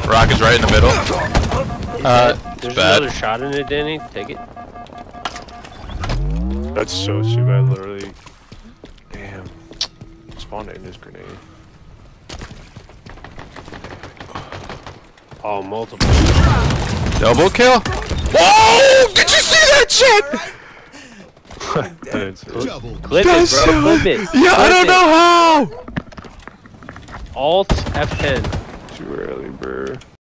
Rocket's right in the middle. There's bad. another shot in it, Danny. Take it. That's so stupid. I literally. Damn. Spawned in his grenade. Oh, multiple. Double kill. Whoa! Did you see that shit? Clip it, bro. Clip it. Yeah, I don't know how. Alt F10. Too early, bro.